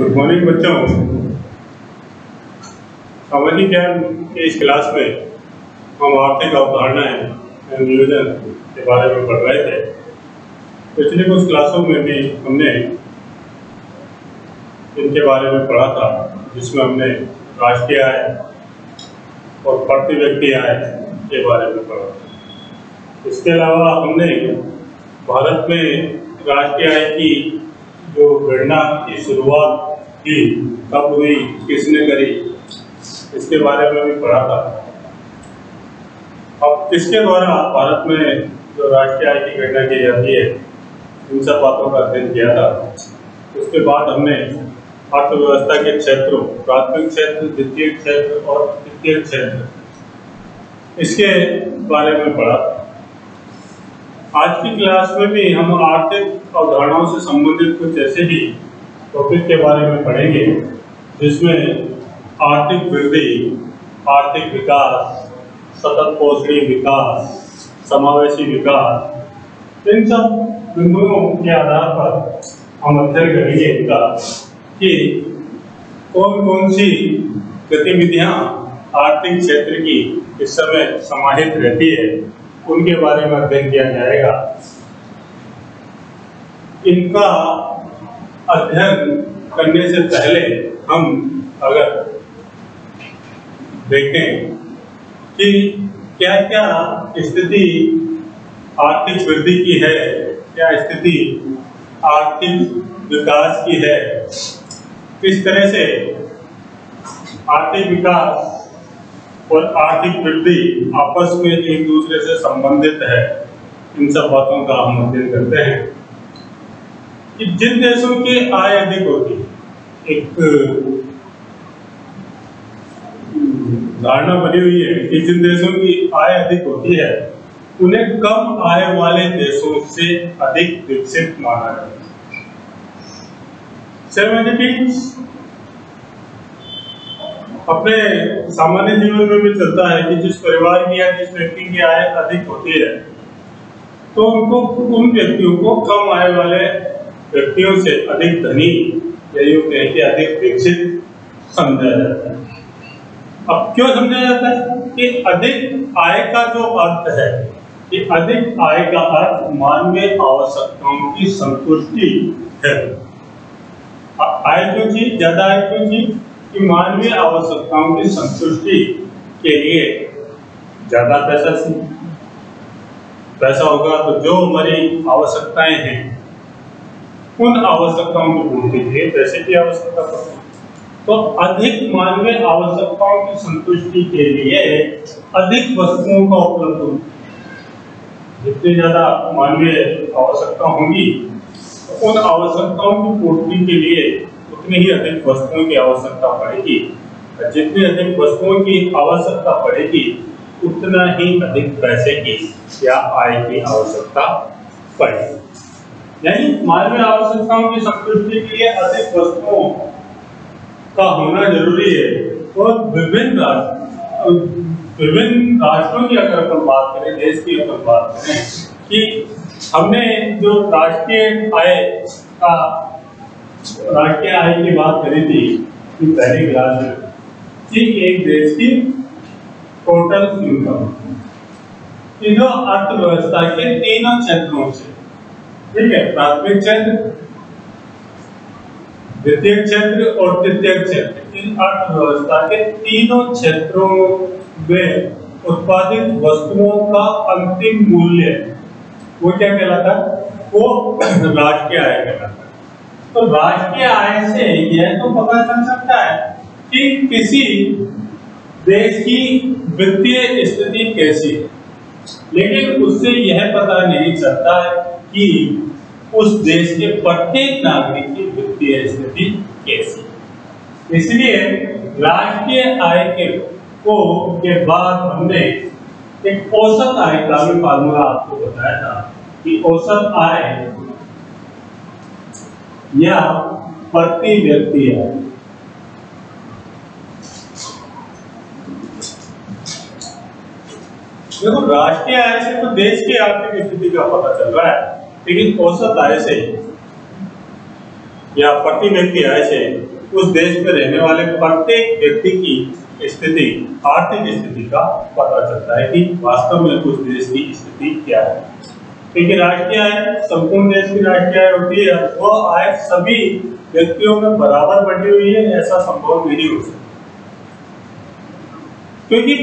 Good morning बच्चों। सामाजिक ज्ञान के इस क्लास में हम आर्थिक अवधारणाएं एवं नियोजन के बारे में पढ़ रहे थे। पिछले कुछ क्लासों में भी हमने इनके बारे में पढ़ा था, जिसमें हमने राष्ट्रीय आय और प्रति व्यक्ति आय के बारे में पढ़ा। इसके अलावा हमने भारत में राष्ट्रीय आय की जो गणना की शुरुआत की कब हुई, किसने करी, इसके बारे में भी पढ़ा था। अब इसके द्वारा भारत में जो राष्ट्रीय आय की गणना की जाती है, इन सब बातों का अध्ययन किया था। उसके बाद हमने अर्थव्यवस्था के क्षेत्रों, प्राथमिक क्षेत्र, द्वितीय क्षेत्र और तृतीय क्षेत्र, इसके बारे में पढ़ा। आज की क्लास में भी हम आर्थिक अवधारणाओं से संबंधित कुछ ऐसे ही टॉपिक के बारे में पढ़ेंगे, जिसमें आर्थिक वृद्धि, आर्थिक विकास, सतत पोषणीय विकास, समावेशी विकास, इन सब बिंदुओं के आधार पर हम अध्ययन करेंगे इनका कि कौन कौन सी गतिविधियां आर्थिक क्षेत्र की इस समय समाहित रहती है, उनके बारे में अध्ययन किया जाएगा। इनका अध्ययन करने से पहले हम अगर देखें कि क्या क्या स्थिति आर्थिक वृद्धि की है, क्या स्थिति आर्थिक विकास की है, किस तरह से आर्थिक विकास और आर्थिक वृद्धि आपस में एक दूसरे से संबंधित है, इन सब बातों का हम अध्ययन करते हैं। कि जिन देशों की आय अधिक होती है, एक धारणा बनी हुई है कि जिन देशों की आय अधिक होती है, उन्हें कम आय वाले देशों से अधिक विकसित माना जाता है। अपने सामान्य जीवन में भी चलता है कि जिस परिवार की या जिस व्यक्ति की आय अधिक होती है, तो उनको, उन व्यक्तियों को कम आय वाले व्यक्तियों से अधिक धनी या यूं कहें कि अधिक विकसित समझा जाता है। अब क्यों समझा जाता है कि अधिक आय का जो अर्थ है, कि अधिक आय का अर्थ मानवीय आवश्यकताओं की संतुष्टि है। आय क्यों चाहिए, ज्यादा आय क्यों चाहिए? कि मानवीय आवश्यकताओं की संतुष्टि के लिए ज्यादा पैसा चाहिए। पैसा होगा तो जो हमारी आवश्यकताएं हैं, उन आवश्यकताओं की पूर्ति के लिए पैसे की आवश्यकता पड़ती है। तो अधिक मानवीय आवश्यकताओं की संतुष्टि के लिए अधिक वस्तुओं का उपलब्ध होगा। जितनी ज्यादा मानवीय आवश्यकता होंगी, उन आवश्यकताओं की पूर्ति के लिए उतनी ही अधिक वस्तुओं की आवश्यकता पड़ेगी। जितनी अधिक वस्तुओं की आवश्यकता पड़ेगी, उतना ही अधिक पैसे की या आय की आवश्यकता पड़ेगी। यानी मानवीय आवश्यकताओं की संतुष्टि के लिए अधिक वस्तुओं का होना जरूरी है। और विभिन्न राष्ट्रों की अगर अपन बात करें, देश की अगर बात करें, कि हमने जो राष्ट्रीय आय की बात करी थी कि पहली क्लास में, कि एक देश की टोटल इनकम, तीनों अर्थव्यवस्था के तीनों क्षेत्रों से, ठीक है, प्राथमिक क्षेत्र, द्वितीय क्षेत्र और तृतीय क्षेत्र, इन अर्थव्यवस्था के तीनों क्षेत्रों में उत्पादित वस्तुओं का अंतिम मूल्य, वो क्या कहलाता है? वो राष्ट्रीय आय कहलाता है। तो राष्ट्रीय आय से यह तो पता चल सकता है कि किसी देश की वित्तीय स्थिति कैसी है, लेकिन उससे यह पता नहीं चलता है कि उस देश के प्रत्येक नागरिक की वित्तीय स्थिति कैसी है। इसलिए राष्ट्रीय आय के बाद हमने एक औसत आय का भी फार्मूला आपको बताया था कि औसत आय या प्रति व्यक्ति आय। देखो, राष्ट्रीय आय से तो देश की आर्थिक स्थिति का पता चल रहा है, लेकिन औसत आय से या प्रति व्यक्ति आय से उस देश में रहने वाले प्रत्येक व्यक्ति की स्थिति, आर्थिक स्थिति का पता चलता है कि वास्तव में उस देश की स्थिति क्या है। क्योंकि राष्ट्रीय आय संपूर्ण देश की राष्ट्रीय आय होती है, वो आय सभी व्यक्तियों में बराबर बटी हुई है, ऐसा संभव नहीं हो सकता। क्योंकि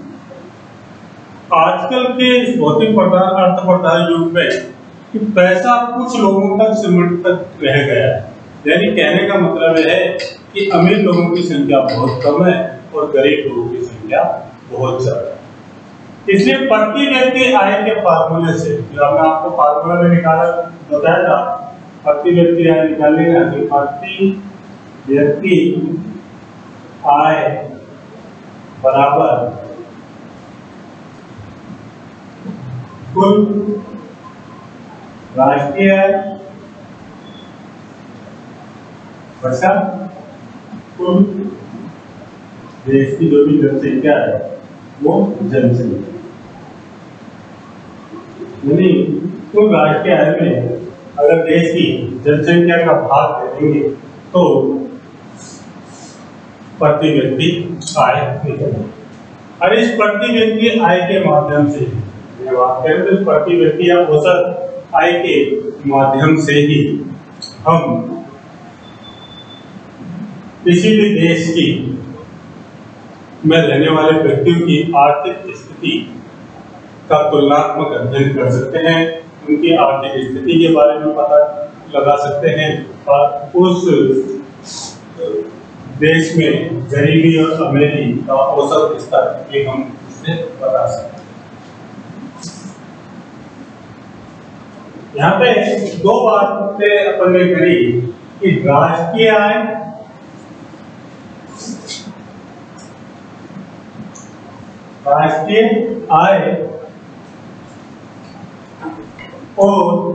आजकल के इस भौतिक प्रधान अर्थ प्रधान युग में कि पैसा कुछ लोगों तक सिमट तक रह गया है। यानी कहने का मतलब है कि अमीर लोगों की संख्या बहुत कम है और गरीब लोगों की संख्या बहुत ज्यादा है। इसलिए प्रति व्यक्ति आय के फार्मूले से, जो हमने आपको फार्मूला में निकाला बताया था, प्रति व्यक्ति आय निकालने का, तो प्रति व्यक्ति आय बराबर कुल राष्ट्रीय आय बटा कुल देश की जो भी जनसंख्या है वो जनसंख्या, यानी कुल राष्ट्रीय आय में अगर देश की जनसंख्या का भाग दे देंगे तो प्रति व्यक्ति आय निकलेगी। और इस प्रति व्यक्ति आय के माध्यम से बात करें तो प्रति व्यक्ति या औसत आय के माध्यम से ही हम किसी भी देश की में रहने वाले व्यक्तियों की आर्थिक स्थिति का तुलनात्मक अध्ययन कर सकते हैं, उनकी आर्थिक स्थिति के बारे में पता लगा सकते हैं और उस देश में गरीबी और अमीरी का औसत स्तर ये हम इससे बता सकते हैं। यहाँ पे दो बातें अपन ने करी कि राष्ट्रीय आय और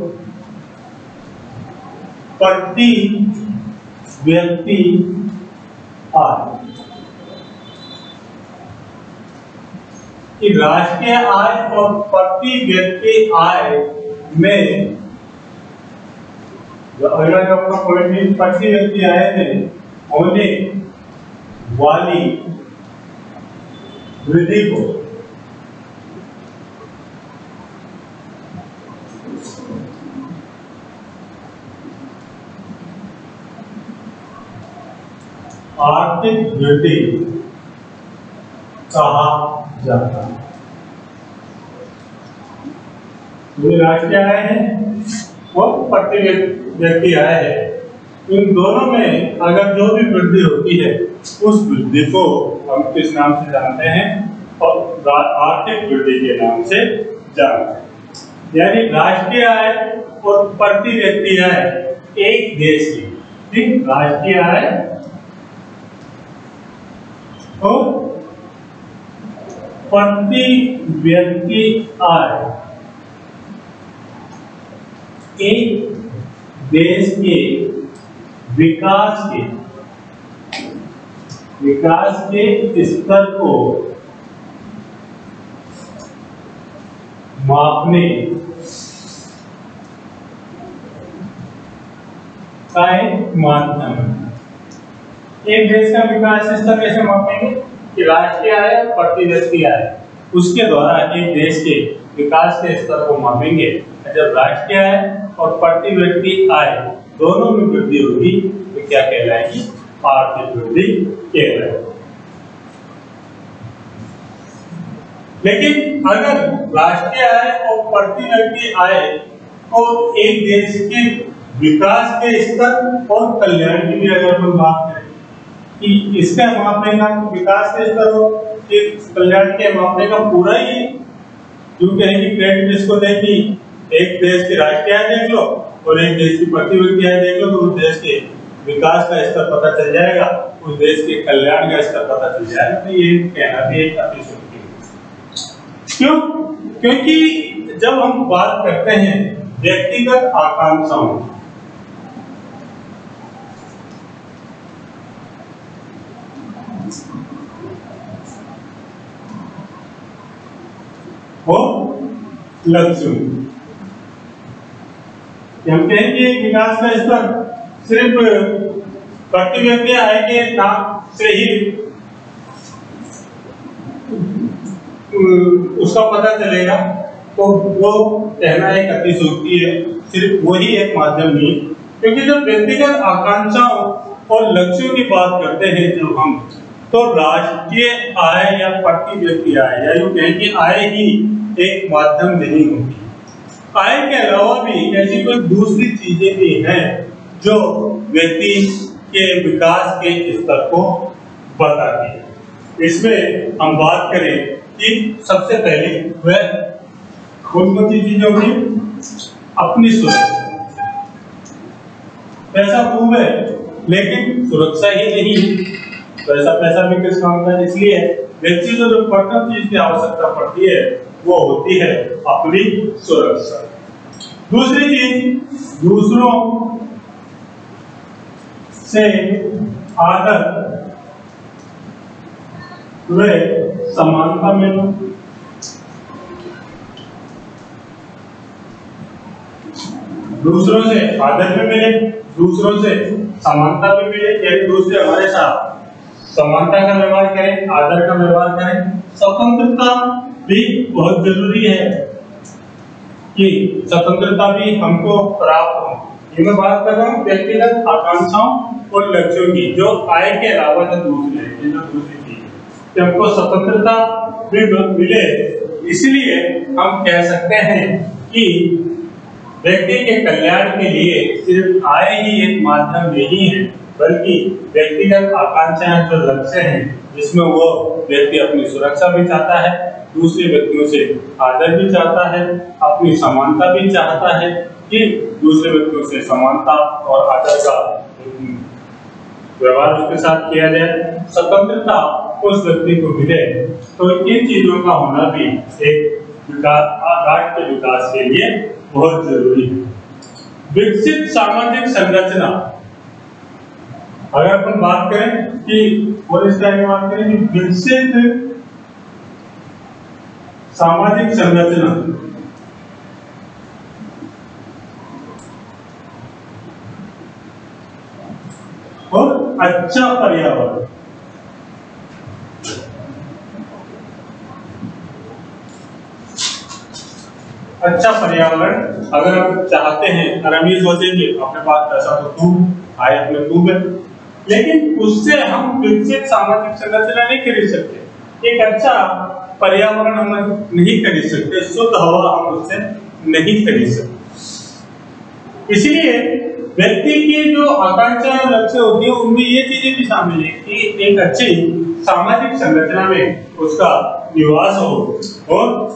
प्रति व्यक्ति आय। कि राष्ट्रीय आय और प्रति व्यक्ति आय में जो अगला जो अपना पॉइंट प्रति व्यक्ति आय में होने वाली वृद्धि को आर्थिक वृद्धि कहा जाता है। जो राष्ट्रीय आय है वो प्रति व्यक्ति आय है, इन दोनों में अगर जो भी वृद्धि होती है उस वृद्धि को हम किस नाम से जानते हैं, और आर्थिक वृद्धि के नाम से जानते हैं। यानी राष्ट्रीय आय और प्रति व्यक्ति आय एक देश की, ठीक, राष्ट्रीय आय और प्रति व्यक्ति आय एक देश के विकास के स्तर को मापने का एक माध्यम है। एक देश का विकास स्तर कैसे मापेंगे कि राष्ट्रीय आय और प्रति व्यक्ति आय, उसके द्वारा एक देश के विकास के स्तर को मापेंगे। जब राष्ट्रीय आय और प्रति व्यक्ति आय दोनों में वृद्धि होगी तो क्या कहलाएगी, आर्थिक वृद्धि कहलाएगी। लेकिन अगर राष्ट्रीय आय और प्रति व्यक्ति आय को एक देश के विकास के स्तर और कल्याण की भी अगर हम बात करें कि इसका मापने का विकास के स्तर हो, कल्याण के मापने का पूरा ही जो कहेंगे क्रेडिट इसको देंगी, एक देश की राष्ट्रीय आय देख लो और एक देश की प्रति व्यक्ति आय देख लो तो उस देश के विकास का स्तर पता चल जाएगा, उस देश के कल्याण का स्तर पता चल जाएगा। तो ये कहना भी एक अतिशयोक्ति है। क्यों? क्योंकि जब हम बात करते हैं व्यक्तिगत आकांक्षाओं और लक्ष्यों, हम कहेंगे विकास का स्तर सिर्फ प्रति व्यक्ति आय के नाम से ही उसका पता चलेगा, तो वो कहना एक अतिशयोक्ति है। सिर्फ वही एक माध्यम नहीं, क्योंकि जब व्यक्तिगत आकांक्षाओं और लक्ष्यों की बात करते हैं जब हम, तो राष्ट्रीय आय या प्रति व्यक्ति आय या यूं कहें कि आय ही एक माध्यम नहीं होती। आय के अलावा भी ऐसी कोई दूसरी चीजें भी हैं जो व्यक्ति के विकास के स्तर को बढ़ाती है। इसमें हम बात करें कि सबसे पहले वह कौन सी चीजें होगी? अपनी सुरक्षा। पैसा खूब है लेकिन सुरक्षा ही नहीं। पैसा भी किस काम का है? इसलिए व्यक्ति को जो प्रथम चीज की आवश्यकता पड़ती है वो होती है अपनी सुरक्षा। दूसरी चीज, दूसरों से आदर व समानता मिलो। दूसरों से आदर भी मिले, दूसरों से समानता भी मिले, यानी दूसरे हमारे साथ समानता का व्यवहार करें, आदर का व्यवहार करें। स्वतंत्रता भी बहुत जरूरी है कि स्वतंत्रता भी हमको प्राप्त हो। ये मैं बात कर रहा हूँ व्यक्तिगत आकांक्षाओं और लक्ष्यों की, जो आय के अलावा जो दूसरी चीज, हमको स्वतंत्रता भी मिले। इसलिए हम कह सकते हैं कि व्यक्ति के कल्याण के लिए सिर्फ आय ही एक माध्यम नहीं है, बल्कि व्यक्तिगत आकांक्षाएं जो लक्ष्य हैं, जिसमें वो व्यक्ति अपनी सुरक्षा भी चाहता है, दूसरे व्यक्तियों से आदर भी चाहता है, अपनी समानता भी चाहता है कि दूसरे व्यक्तियों से समानता और आदर का व्यवहार उसके साथ किया जाए, स्वतंत्रता उस व्यक्ति को मिले। तो इन चीजों का होना भी एक राष्ट्र के विकास के लिए बहुत जरूरी है। विकसित सामाजिक संरचना, अगर अपन बात करें कि और इस तरह की बात करें कि विकसित सामाजिक संरचना और अच्छा पर्यावरण। अच्छा पर्यावरण अगर हम चाहते हैं, अगर हम ये सोचेंगे अपने पास पैसा तो खूब आय अपने खूब है, लेकिन उससे हम विकसित सामाजिक संरचना नहीं खरीद सकते, एक अच्छा पर्यावरण हम नहीं खरीद सकते, शुद्ध हवा हम उससे नहीं खरीद सकते। इसलिए व्यक्ति की जो आकांक्षा और लक्ष्य होती है उनमें ये चीजें भी शामिल है कि एक अच्छी सामाजिक संरचना में उसका निवास हो और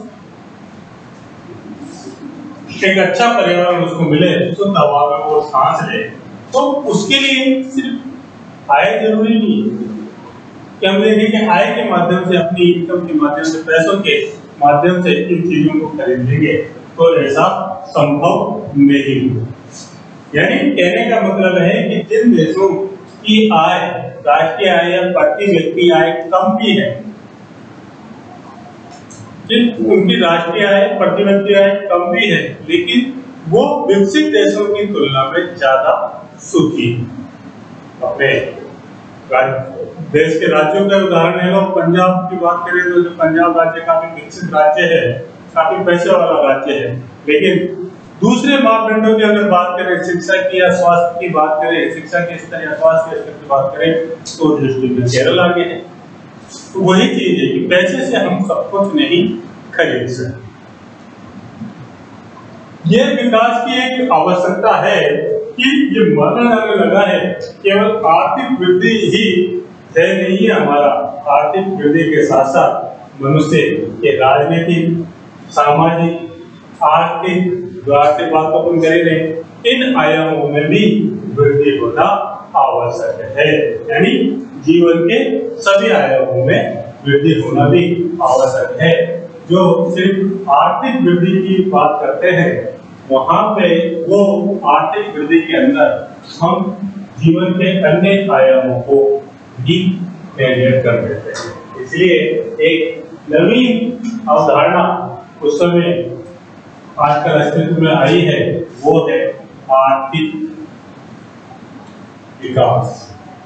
एक अच्छा पर्यावरण उसको मिले, शुद्ध हवा में वो सांस ले। तो उसके लिए सिर्फ आय जरूरी नहीं है कि हम देखें कि आय के माध्यम से, अपनी इनकम के माध्यम से, पैसों के माध्यम से इन चीजों को खरीद लेंगे, तो ऐसा संभव नहीं है। यानी कहने का मतलब है कि जिन देशों की आय, राष्ट्रीय आय या प्रति व्यक्ति आय कम भी है, जिन उनकी राष्ट्रीय आय, प्रति व्यक्ति आय कम भी है, लेकिन वो विकसित देशों की तुलना में ज्यादा सुखी। अपने देश के राज्यों का उदाहरण है, लोग पंजाब की बात करें तो पंजाब राज्य काफी विकसित राज्य है, काफी पैसे वाला राज्य है, लेकिन दूसरे मापदंडों की अगर बात करें, शिक्षा की या स्वास्थ्य की बात करें, शिक्षा के स्तर या स्वास्थ्य के स्तर की बात करें, तो दृष्टि में केरल आगे है। तो वही चीज है कि पैसे से हम सब कुछ नहीं खरीद सकते। ये विकास की एक आवश्यकता है कि ये माना जाने लगा है केवल आर्थिक वृद्धि ही है नहीं है हमारा, आर्थिक वृद्धि के साथ साथ मनुष्य के राजनीतिक, सामाजिक, आर्थिक, जो आर्थिक बात तो अपन कर ही रहे, इन आयामों में भी वृद्धि होना आवश्यक है। यानी जीवन के सभी आयामों में वृद्धि होना भी आवश्यक है। जो सिर्फ आर्थिक वृद्धि की बात करते हैं, वहां पे वो आर्थिक वृद्धि के अंदर हम जीवन के अन्य आयामों को भी नेगलेक्ट कर देते हैं। इसलिए एक नवीन अवधारणा उस समय आजकल अस्तित्व में आई है, वो है आर्थिक विकास।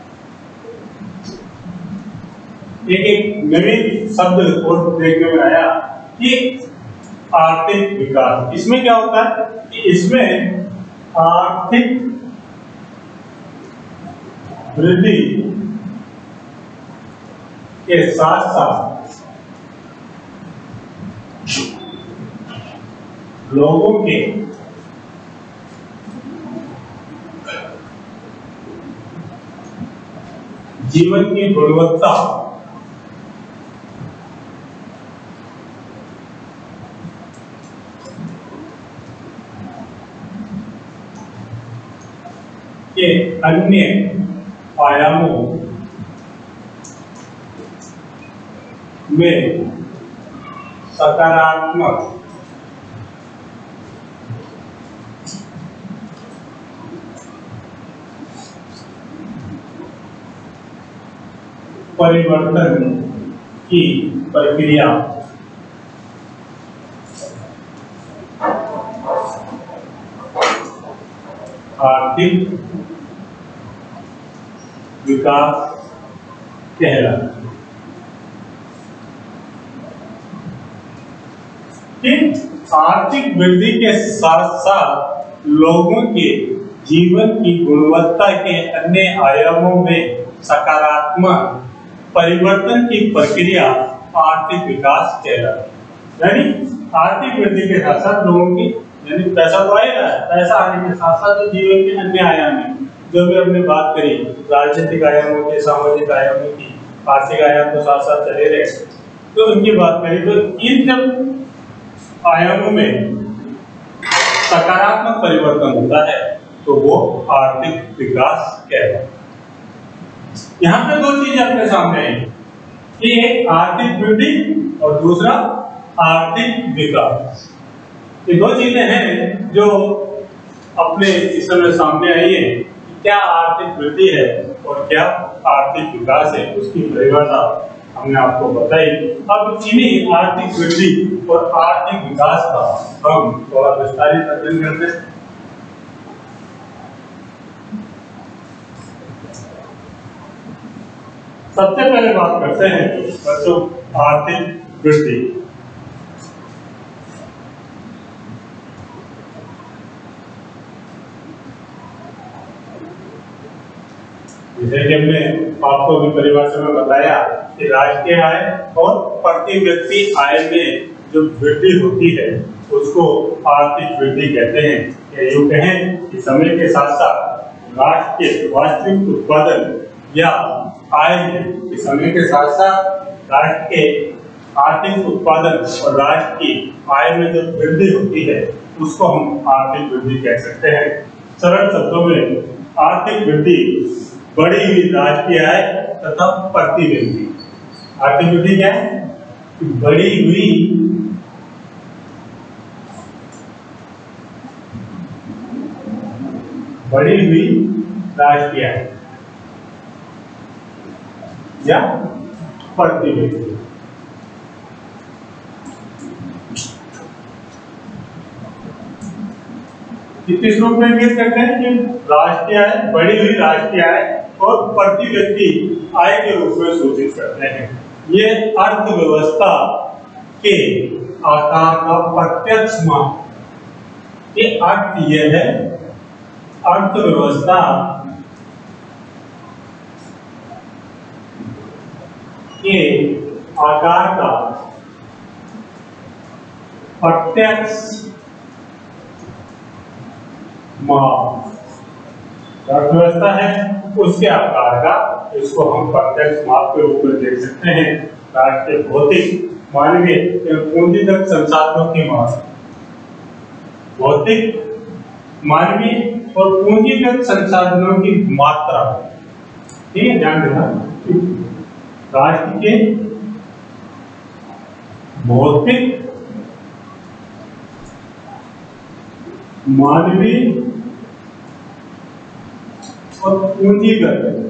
एक नवीन शब्द और देखने में आया कि आर्थिक विकास। इसमें क्या होता है कि इसमें आर्थिक वृद्धि के साथ साथ लोगों के जीवन की गुणवत्ता के अन्य आयामों में सकारात्मक परिवर्तन की प्रक्रिया आर्थिक विकास कहलाता है। आर्थिक वृद्धि के साथ साथ लोगों के जीवन की गुणवत्ता के अन्य आयामों में सकारात्मक परिवर्तन की प्रक्रिया आर्थिक विकास कहलाता है। यानी आर्थिक वृद्धि के साथ साथ लोगों की, यानी पैसा तो आएगा, पैसा आने के साथ साथ जो जीवन के अन्य आयाम है, जो भी हमने बात करी, राजनीतिक आयामों की, सामाजिक आयामों की, आर्थिक आयाम तो साथ साथ चले रहे, तो उनकी बात करी तो इन जब आयामों में सकारात्मक परिवर्तन होता है तो वो आर्थिक विकास कहलाता है। यहाँ पे दो चीजें अपने सामने आई कि एक आर्थिक वृद्धि और दूसरा आर्थिक विकास। ये दो चीजें हैं जो अपने इस समय सामने आई है। क्या आर्थिक वृद्धि है और क्या आर्थिक विकास है, उसकी परिभाषा हमने आपको बताई। अब इन्हीं आर्थिक वृद्धि और आर्थिक विकास का हम थोड़ा विस्तारित अध्ययन करते हैं। सबसे पहले बात करते हैं बच्चों आर्थिक वृद्धि। जैसे कि हमने आपको भी परिभाषा में बताया कि राष्ट्रीय आय और प्रति व्यक्ति आय में जो वृद्धि होती है उसको आर्थिक वृद्धि कहते हैं। या यूं कहें कि समय के साथ साथ राष्ट्र के वास्तविक उत्पादन या आय में, समय के साथ साथ राष्ट्र के आर्थिक उत्पादन और राष्ट्र की आय में जो वृद्धि होती है उसको हम आर्थिक वृद्धि कह सकते हैं। सरल शब्दों में आर्थिक वृद्धि बढ़ी हुई राष्ट्रीय आय तथा प्रति व्यक्ति। आर्थिक वृद्धि क्या है? बढ़ी हुई राष्ट्रीय आय या प्रति व्यक्ति। किस रूप में व्यक्त करते हैं कि राष्ट्रीय आय, बढ़ी हुई राष्ट्रीय आय और प्रति व्यक्ति आय के रूप में सूचित करते हैं। ये अर्थव्यवस्था के आकार का प्रत्यक्ष माप। ये अर्थ यह है अर्थव्यवस्था के आकार का प्रत्यक्ष माप। अर्थव्यवस्था है उसके आकार का, इसको हम प्रत्यक्ष माप के रूप में देख सकते हैं। राष्ट्र के भौतिक, मानवीय एवं पूंजीगत संसाधनों की मात्रा, भौतिक, मानवीय और पूंजीगत संसाधनों की मात्रा। ठीक है, ध्यान देना। राष्ट्र के भौतिक, मानवीय और पूंजीगत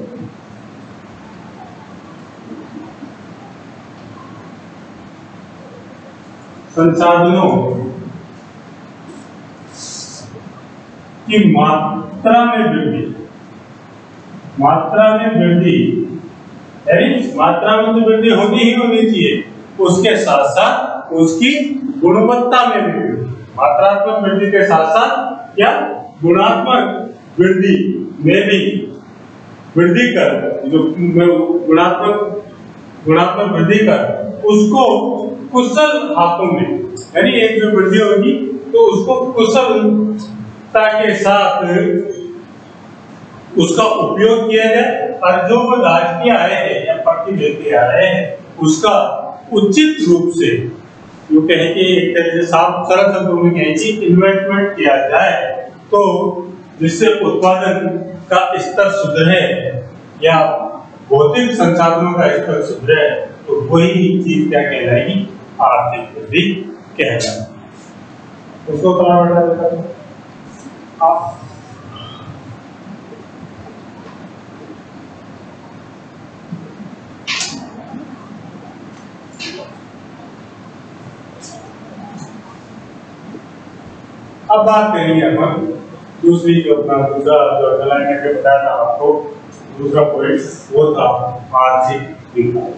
संसाधनों की मात्रा में वृद्धि। मात्रा में वृद्धि, यानी मात्रा में तो वृद्धि होनी ही होनी चाहिए, उसके साथ साथ उसकी गुणवत्ता में भी वृद्धि। मात्रात्मक वृद्धि के साथ साथ क्या गुणात्मक वृद्धि में भी वृद्धि कर, जो गुणात्मक वृद्धि कर उसको कुशल हाथों में, यानी एक जो वृद्धि होगी तो उसको कुशलता के साथ उसका उपयोग किया जाए, और जो वो राजकीय आय है या प्रतिव्यक्ति आय है उसका उचित रूप से, जो कहें कि एक तरह से साफ सरल शब्दों में कहें कि इन्वेस्टमेंट किया जाए, तो जिससे उत्पादन का स्तर सुधरे या भौतिक संसाधनों का स्तर सुधरे, तो वही चीज क्या कहलाएगी, आर्थिक वृद्धि कहलाएगी। उसको अब बात करेंगे अपन दूसरी, जो अपना दूसरा जो अलाइन करके बताया था आपको, दूसरा पॉइंट वो था आर्थिक विकास।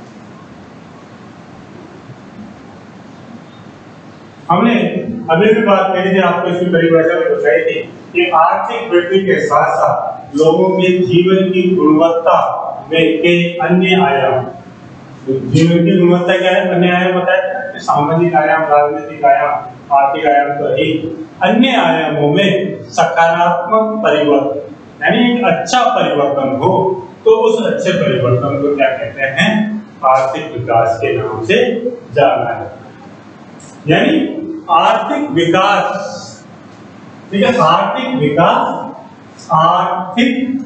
हमने अभी भी बात करी थी, आपको इसकी परिभाषा में बताई थी कि आर्थिक वृद्धि के साथ साथ लोगों के जीवन की गुणवत्ता में के अन्य आयाम, जीवन की गुणवत्ता क्या है, अन्य आयाम बताया, सामाजिक आयाम, राजनीतिक आयाम, आर्थिक आयाम, तो ही अन्य आयामों में सकारात्मक परिवर्तन, यानी एक अच्छा परिवर्तन हो, तो उस अच्छे परिवर्तन को क्या कहते हैं, आर्थिक विकास के नाम से जाना है। यानी आर्थिक विकास, ठीक है, आर्थिक विकास आर्थिक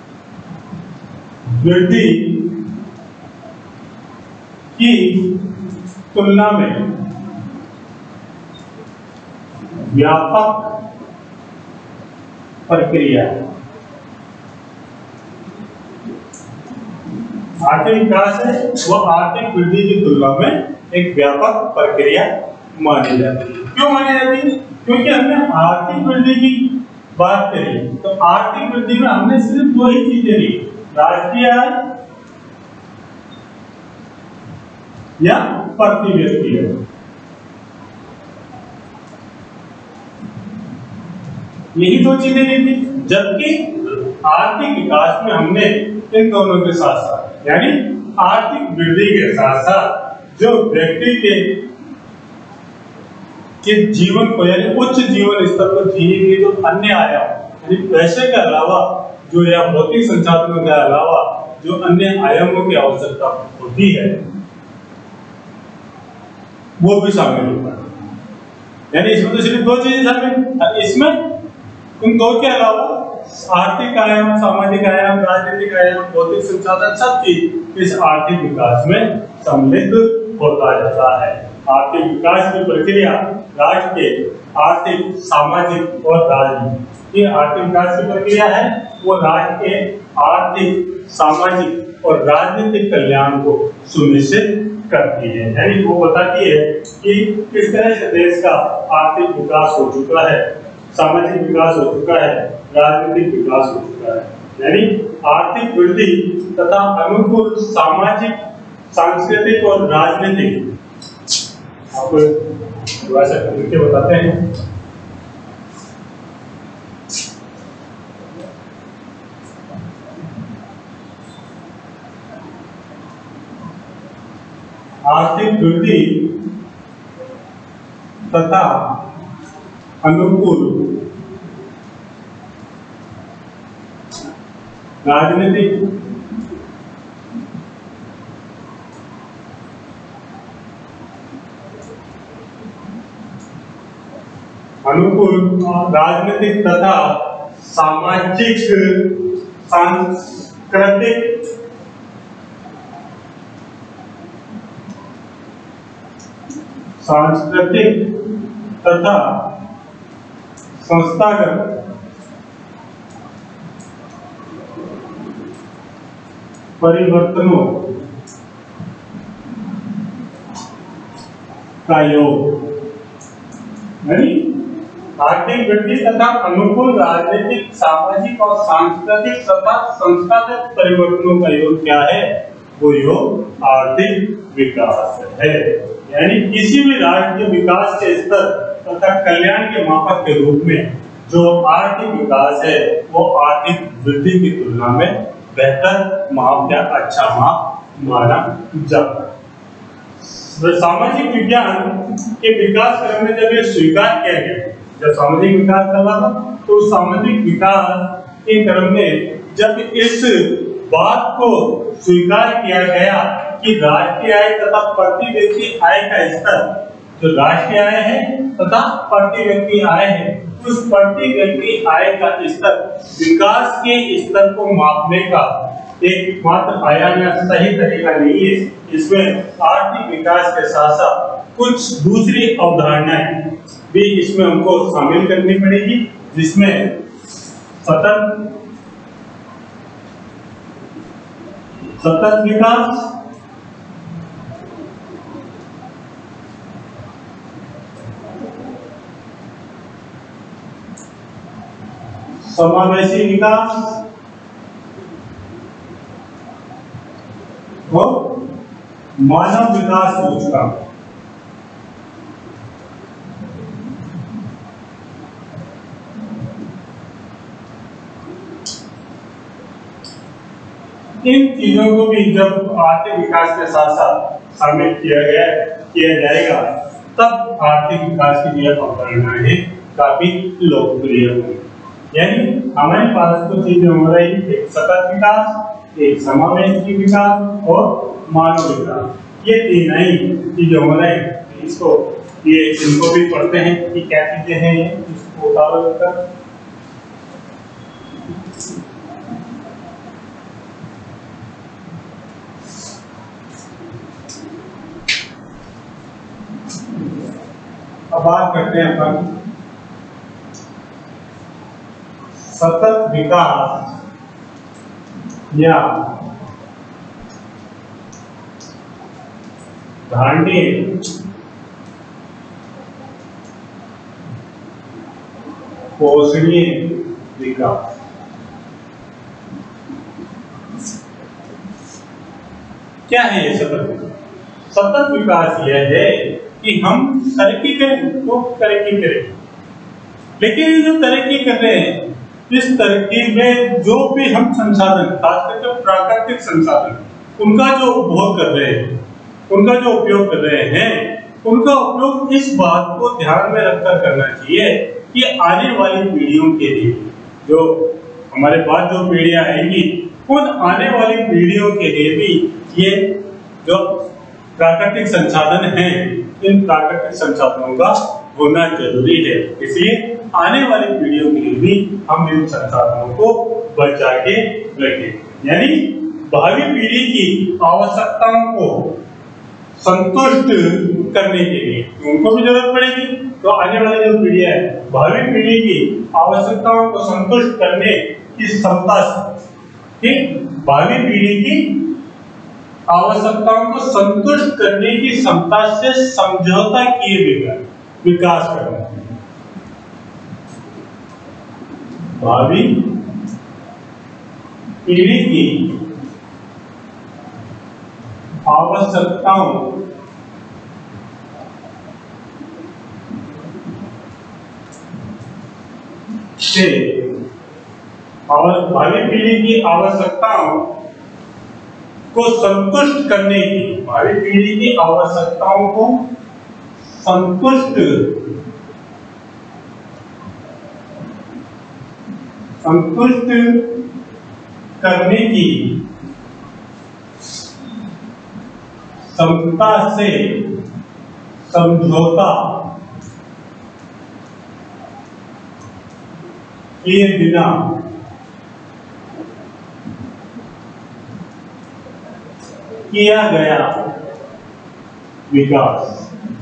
वृद्धि की तुलना में व्यापक प्रक्रिया, आर्थिक विकास है वो आर्थिक वृद्धि की तुलना में एक व्यापक प्रक्रिया मानी जाती है। क्यों मानी जाती है? क्योंकि हमने आर्थिक वृद्धि की बात करी, तो आर्थिक वृद्धि में हमने सिर्फ दो ही चीजें ली, राष्ट्रीय आय या प्रति व्यक्ति आय, यही दो चीजें ली थी। जबकि आर्थिक विकास में हमने इन दोनों के साथ साथ, यानी आर्थिक वृद्धि के साथ साथ जो व्यक्ति के जीवन को, यानी उच्च जीवन स्तर को जीने के जो अन्य आयाम, यानी पैसे के अलावा जो या भौतिक संसाधनों के अलावा जो अन्य आयामों की आवश्यकता होती है, वो भी शामिल होता है। यानी इसमें तो सिर्फ दो चीजें शामिल, इसमें उन दो के अलावा आर्थिक आयाम, सामाजिक आयाम, राजनीतिक आयाम, भौतिक संसाधन, सब चीज इस आर्थिक विकास में सम्मिलित होता जाता है। आर्थिक विकास की प्रक्रिया राष्ट्र के आर्थिक, सामाजिक और राजनीतिक, ये आर्थिक विकास की प्रक्रिया है, वो राष्ट्र के आर्थिक, सामाजिक और राजनीतिक कल्याण को सुनिश्चित करती है। यानी वो बताती है कि किस तरह से देश का आर्थिक विकास हो चुका है, सामाजिक विकास हो चुका है, राजनीतिक विकास हो चुका है। यानी आर्थिक वृद्धि तथा अनुकूल सामाजिक, सांस्कृतिक और राजनीतिक, आपको वैसे लिख बताते हैं। आर्थिक वृद्धि तथा अनुकूल राजनीतिक, अनुकूल राजनीतिक तथा सामाजिक, सांस्कृतिक, तथा संस्थागत परिवर्तनों का योग, यानी आर्थिक वृद्धि तथा अनुकूल राजनीतिक, सामाजिक और सांस्कृतिक तथा संस्थागत परिवर्तनों का योग क्या है? वो योग आर्थिक विकास है। यानी किसी भी राष्ट्र के विकास के स्तर तथा कल्याण के मापक के रूप में जो आर्थिक विकास है वो आर्थिक वृद्धि की तुलना में बेहतर माप या अच्छा माप माना जाता है। सामाजिक विज्ञान के विकास क्रम में जब ये स्वीकार किया गया, जब सामाजिक विकास चल रहा था तो सामाजिक विकास के क्रम में जब इस बात को स्वीकार किया गया कि राष्ट्रीय आय तथा प्रति व्यक्ति आय का स्तर, जो राष्ट्रीय आय है तथा प्रति व्यक्ति आय है, उस प्रति व्यक्ति आय का स्तर विकास के स्तर को मापने का एक मात्र आयाम या सही तरीका नहीं है। इसमें आर्थिक विकास के साथ साथ कुछ दूसरी अवधारणाएं भी इसमें हमको शामिल करनी पड़ेगी, जिसमें सतत विकास, समावेशी विकास और मानव विकास सूचकांक। इन चीजों को भी जब आर्थिक विकास के साथ साथ शामिल किया जाएगा तब आर्थिक विकास की जो अवधारणा है काफी लोकप्रिय होगी। यानी हमारे पास कुछ चीजें हो रही, एक सतत विकास, एक समावेशी विकास और मानव विकास। ये तीन ही चीजें हो रही। इनको भी पढ़ते हैं कि क्या चीजें हैं, इसको उतारो कर। अब बात करते हैं अपन सतत विकास या धारणीय पोषणीय विकास। क्या है ये सतत विकास? सतत विकास यह है कि हम तरक्की करें तो तरक्की करें, लेकिन जो तरक्की कर रहे हैं इस तरक्की में जो भी हम संसाधन, खासकर प्राकृतिक संसाधन, उनका जो उपभोग कर रहे हैं, उनका जो उपयोग कर रहे हैं, उनका उपयोग इस बात को ध्यान में रखकर करना चाहिए कि आने वाली पीढ़ियों के लिए, जो हमारे बाद जो पीढ़ियां आएंगी, उन आने वाली पीढ़ियों के लिए भी ये जो प्राकृतिक संसाधन हैं, इन प्राकृतिक संसाधनों का होना जरूरी है। इसलिए आने वाली पीढ़ियों के लिए भी हम इन संसाधनों को बचा के रखें। यानी भावी पीढ़ी की आवश्यकताओं को संतुष्ट करने के लिए उनको भी जरूरत पड़ेगी, तो आने वाली जो पीढ़ियां है, भावी पीढ़ी की आवश्यकताओं को संतुष्ट करने की क्षमता से, भावी पीढ़ी की आवश्यकताओं को संतुष्ट करने की क्षमता से समझौता किए बिना विकास करना। भावी पीढ़ी की आवश्यकताओं से और भावी पीढ़ी की आवश्यकताओं को संतुष्ट करने की, भावी पीढ़ी की आवश्यकताओं को संतुष्ट करने की क्षमता से समझौता किए बिना किया गया विकास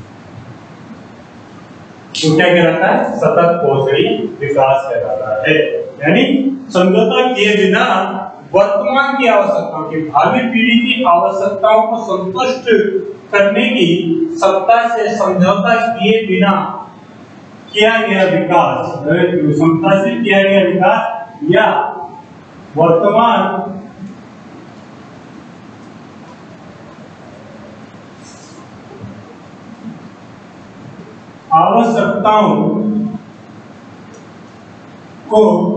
तो क्या कहलाता है? सतत पोषणी विकास कहलाता है। यानी समझौता किए बिना वर्तमान की आवश्यकताओं की, भावी पीढ़ी की आवश्यकताओं को संतुष्ट करने की सत्ता से समझौता किए बिना किया गया विकास, क्षमता से किया गया विकास या वर्तमान आवश्यकताओं को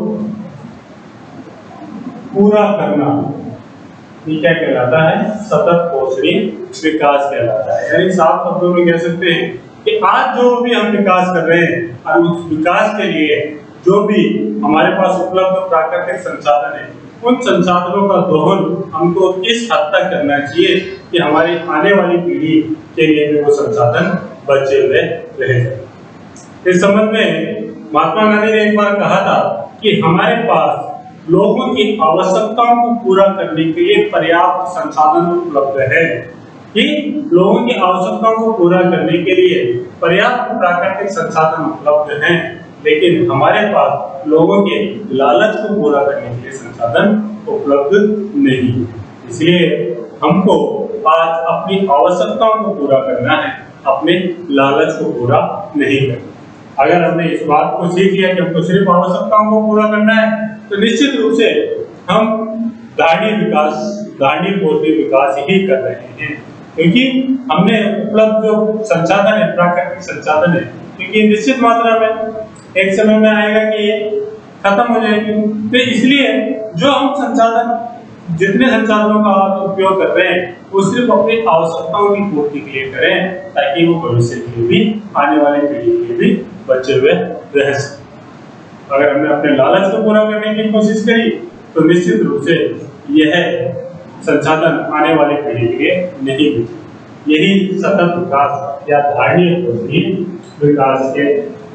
पूरा करना, ये क्या कहलाता है? सतत पोषणीय विकास कहलाता है। यानी साफ शब्दों में कह सकते हैं कि आज जो भी हम विकास कर रहे हैं और उस विकास के लिए जो भी हमारे पास उपलब्ध प्राकृतिक संसाधन है, उन संसाधनों का दोहन हमको इस हद तक करना चाहिए कि हमारी आने वाली पीढ़ी के लिए भी वो संसाधन बचे हुए रह जाए। इस संबंध में महात्मा गांधी ने एक बार कहा था कि हमारे पास लोगों की आवश्यकताओं को पूरा करने के लिए पर्याप्त संसाधन उपलब्ध है, कि लोगों की आवश्यकताओं को पूरा करने के लिए पर्याप्त प्राकृतिक संसाधन उपलब्ध हैं, लेकिन हमारे पास लोगों के लालच को पूरा करने के लिए संसाधन उपलब्ध नहीं। इसलिए हमको आज अपनी आवश्यकताओं को पूरा करना है, अपने लालच को पूरा नहीं करना। अगर हमने इस बात को सीख लिया कि हमको सिर्फ आवश्यकताओं को पूरा करना है, तो निश्चित रूप से हम धारणीय पोषणीय विकास ही कर रहे हैं, क्योंकि हमने उपलब्ध जो संसाधन है, प्राकृतिक संसाधन है, क्योंकि निश्चित मात्रा में एक समय में आएगा कि ये खत्म हो जाएगी। तो इसलिए जो हम संसाधन, जितने संसाधनों का उपयोग कर रहे हैं, वो सिर्फ अपनी आवश्यकताओं की पूर्ति के लिए करें, ताकि वो भविष्य के लिए भी, आने वाली पीढ़ी के लिए भी बचे हुए रह सके। अगर हमने अपने लालच को पूरा करने की कोशिश करी, तो निश्चित रूप से यह संसाधन आने वाली पीढ़ी के लिए नहीं बचे। यही सतत विकास या धारणीय पोषणीय विकास के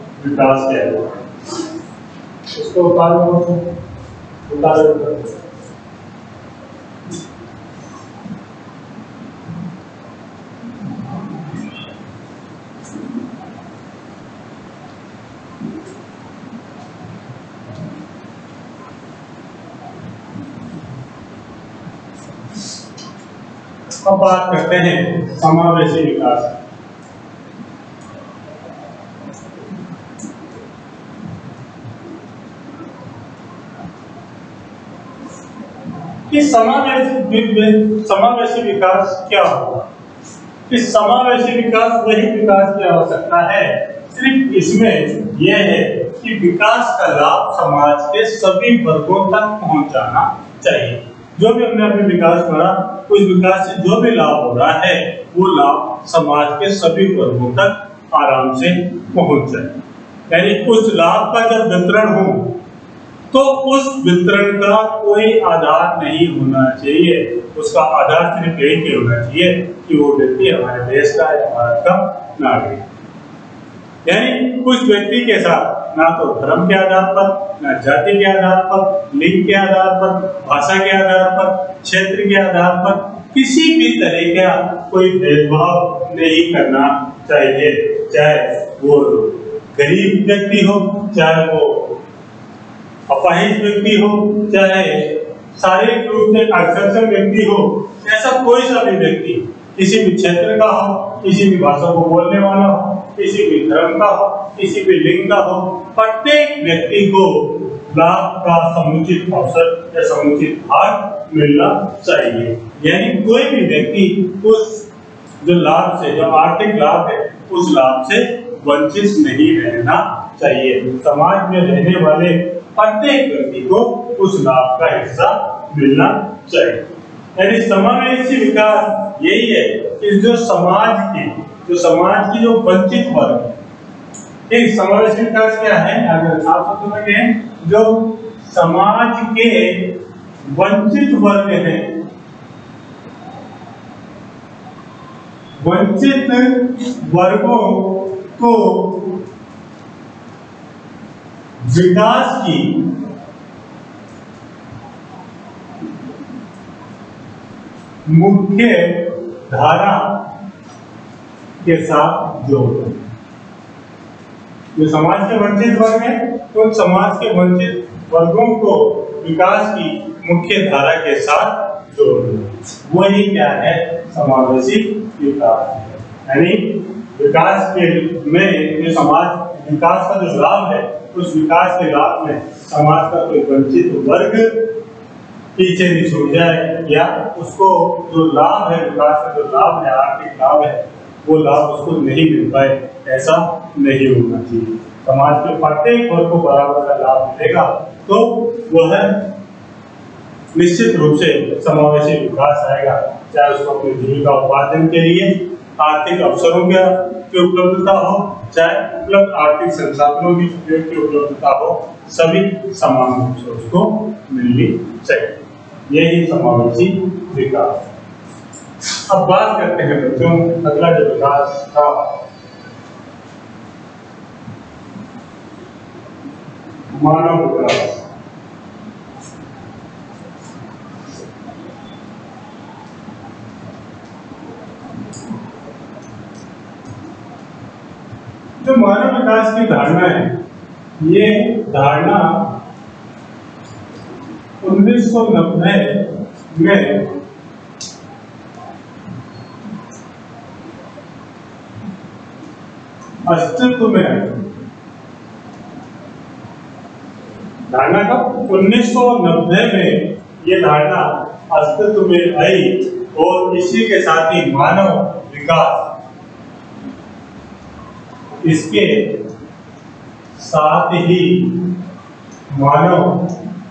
इसको अब बात करते हैं समावेशी विकास। इस समावेशी विकास क्या होगा? इस समावेशी विकास वही विकास की आवश्यकता है, सिर्फ इसमें यह है कि विकास का लाभ समाज के सभी वर्गों तक पहुंच जाना चाहिए। जो भी हमने अपने विकास पढ़ा, उस विकास से जो भी लाभ हो रहा है, वो लाभ समाज के सभी वर्गों तक आराम से पहुंच जाए। यानी उस लाभ का जब वितरण हो, तो उस वितरण का कोई आधार नहीं होना चाहिए। उसका आधार सिर्फ यही होना चाहिए कि वो व्यक्ति हमारे देश का या भारत का नागरिक। यानी उस व्यक्ति के साथ ना तो धर्म के आधार पर, ना जाति के आधार पर, लिंग के आधार पर, भाषा के आधार पर, क्षेत्र के आधार पर किसी भी तरह का कोई भेदभाव नहीं करना चाहिए। चाहे वो गरीब व्यक्ति हो, चाहे वो अपाहिज व्यक्ति हो, चाहे शारीरिक रूप से अक्षम व्यक्ति हो, ऐसा कोई सा भी व्यक्ति किसी भी क्षेत्र का हो, किसी भी भाषा को बोलने वाला हो, किसी भी धर्म का हो, किसी भी लिंग का हो, प्रत्येक व्यक्ति को लाभ का समुचित अवसर या समुचित भाग मिलना चाहिए। यानी कोई भी व्यक्ति उस जो लाभ से, जो आर्थिक लाभ है, उस लाभ से वंचित नहीं रहना चाहिए। समाज में रहने वाले प्रत्येक व्यक्ति को उस लाभ का हिस्सा मिलना चाहिए। यानी समावेशी विकास यही है कि जो समाज की जो वंचित वर्ग है, एक समावेशी विकास क्या है? अगर साफ शब्दों में कहें, जो समाज के वंचित वर्ग हैं, वंचित वर्गों को विकास की मुख्य धारा के साथ जोड़। जो समाज के वंचित वर्ग है, तो समाज के वंचित वर्गों को विकास की मुख्य धारा के साथ जोड़ना, वही क्या है? समावेशी विकास। यानी विकास के में जो समाज विकास का जो लाभ है, उस विकास के लाभ में समाज का कोई वंचित वर्ग पीछे नहीं छूट जाए, या उसको जो लाभ है, विकास का जो लाभ है, आर्थिक लाभ है, वो लाभ उसको नहीं मिल पाए, ऐसा नहीं होना चाहिए। समाज के प्रत्येक वर्ग को बराबर का लाभ मिलेगा तो वह निश्चित रूप से समावेशी विकास आएगा, चाहे उसको अपनी जीविका उपार्जन के लिए आर्थिक अवसरों की उपलब्धता हो, चाहे उपलब्ध आर्थिक संसाधनों की उपलब्धता हो, सभी समान रूप से उसको मिलनी चाहिए। यही समावेशी विकास। अब बात करते हैं बच्चों, अगला जो विकास था मानव विकास। जो मानव विकास की धारणा है, ये धारणा 1990 में अस्तित्व में आई। धारणा का 1990 में ये धारणा अस्तित्व में आई और इसी के साथ ही मानव विकास, इसके साथ ही मानव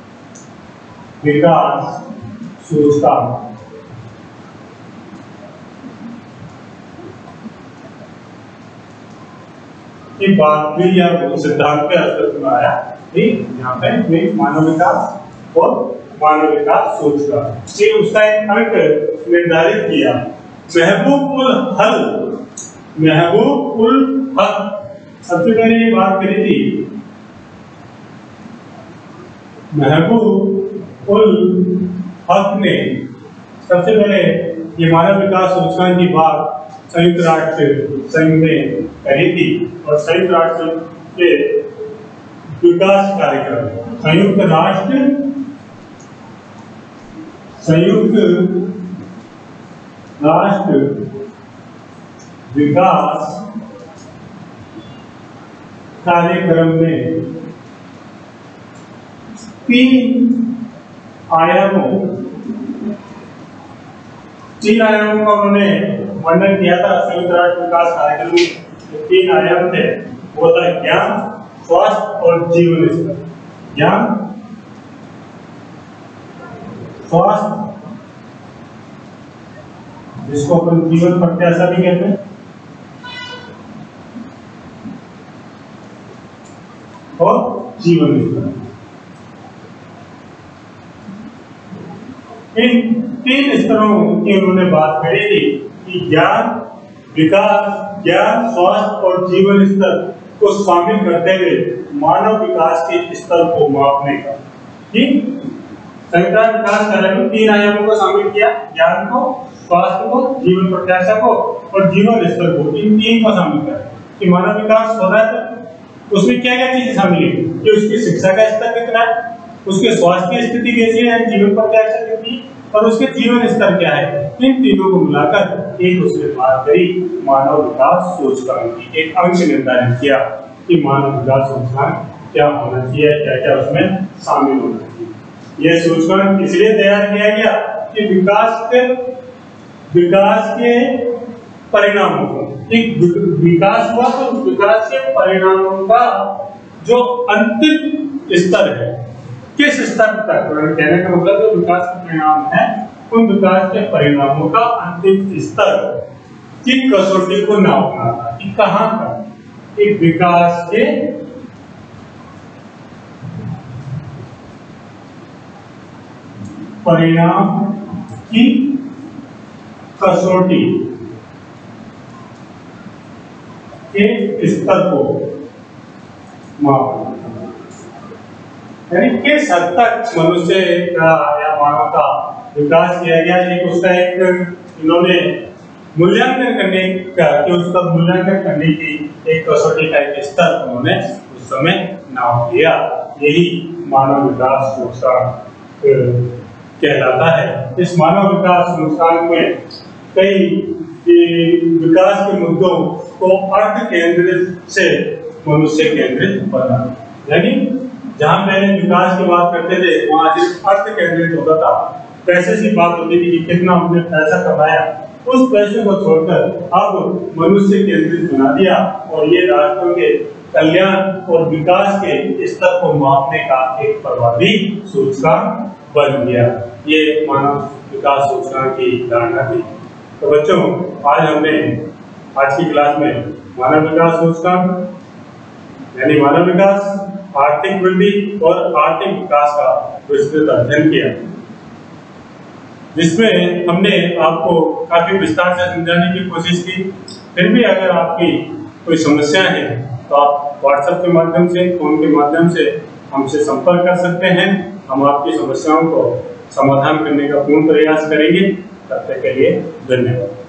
विकास सूचकांक की बात भी या सिद्धांत पे अस्तित्व में आया। ठीक, यहाँ पे मानव विकास और मानव विकास सूचकांक, ये उसका एक अंक निर्धारित किया। महबूब उल हक सबसे पहले ये बात करी थी। महबूब उल हक ने सबसे पहले ये मानव विकास सूचकांक की बात संयुक्त राष्ट्र संघ में करी थी, और संयुक्त राष्ट्र के विकास कार्यक्रम, संयुक्त राष्ट्र विकास कार्यक्रम में 3 आयामों का उन्होंने वर्णन किया था। संयुक्त राष्ट्र विकास कार्यक्रम में 3 आयाम थे, वो था ज्ञान, स्वास्थ्य और जीवन स्तर। ज्ञान, स्वास्थ्य, जिसको अपन जीवन प्रत्याशा भी कहते हैं, और जीवन स्तर। इन 3 स्तरों की उन्होंने बात करी थी कि ज्ञान, विकास, ज्ञान, स्वास्थ्य और जीवन स्तर को शामिल करते हुए मानव विकास के स्तर को मापने का। ठीक, संयुक्त राष्ट्र विकास कार्यक्रम 3 आयामों को शामिल किया, ज्ञान को, स्वास्थ्य को, जीवन प्रत्याशा को और जीवन स्तर को। इन 3 को शामिल कर कि मानव विकास हो रहा है, उसमें क्या क्या चीजें शामिल है कि उसकी शिक्षा का स्तर कितना है, उसके स्वास्थ्य की स्थिति कैसी है, जीवन प्रत्याशा कितनी, और उसके जीवन स्तर क्या है। इन तीनों को मिलाकर एक उसने बात करी मानव विकास सूचकांक की, एक अंक निर्धारित किया कि मानव विकास सूचकांक क्या होना चाहिए, क्या क्या उसमें शामिल होना चाहिए। यह सूचकांक इसलिए तैयार किया गया कि विकास के परिणामों को, एक विकास हुआ तो विकास के परिणामों का जो अंतिम स्तर है, किस स्तर तक, कहने का मतलब जो विकास के परिणाम है, उन विकास के परिणामों का अंतिम स्तर की कसौटी को नापना था कि कहां तक एक विकास के परिणाम की कसौटी के स्तर को मापना, यानी किस हद तक मनुष्य का या मानव का विकास किया गया। एक उसका एक इन्होंने मूल्यांकन करने का, कि उसका मूल्यांकन करने की एक कसौटी का एक स्तर उन्होंने उस समय नाम दिया। यही मानव विकास सूचकांक कहलाता है। इस मानव विकास सूचकांक में कई विकास के मुद्दों को अर्थ केंद्रित से मनुष्य केंद्रित बना। यानी जहां पहले विकास की बात करते थे वहां सिर्फ अर्थ केंद्रित होता था, पैसे की बात होती थी कि कितना हमने पैसा कमाया, उस पैसे को छोड़कर अब मनुष्य केंद्रित बना दिया और ये राष्ट्रों के कल्याण और विकास के स्तर को मापने का एक प्रभावी सूचकांक बन गया। ये मानव विकास सूचकांक की धारणा थी। तो बच्चों, आज हमने आज की क्लास में मानव विकास सूचकांक यानी मानव विकास, आर्थिक वृद्धि और आर्थिक विकास का विस्तृत अध्ययन किया, जिसमें हमने आपको काफी विस्तार से समझाने की कोशिश की। फिर भी अगर आपकी कोई समस्या है तो आप व्हाट्सएप के माध्यम से, फोन के माध्यम से हमसे संपर्क कर सकते हैं। हम आपकी समस्याओं को समाधान करने का पूर्ण प्रयास करेंगे। तब तक के लिए धन्यवाद।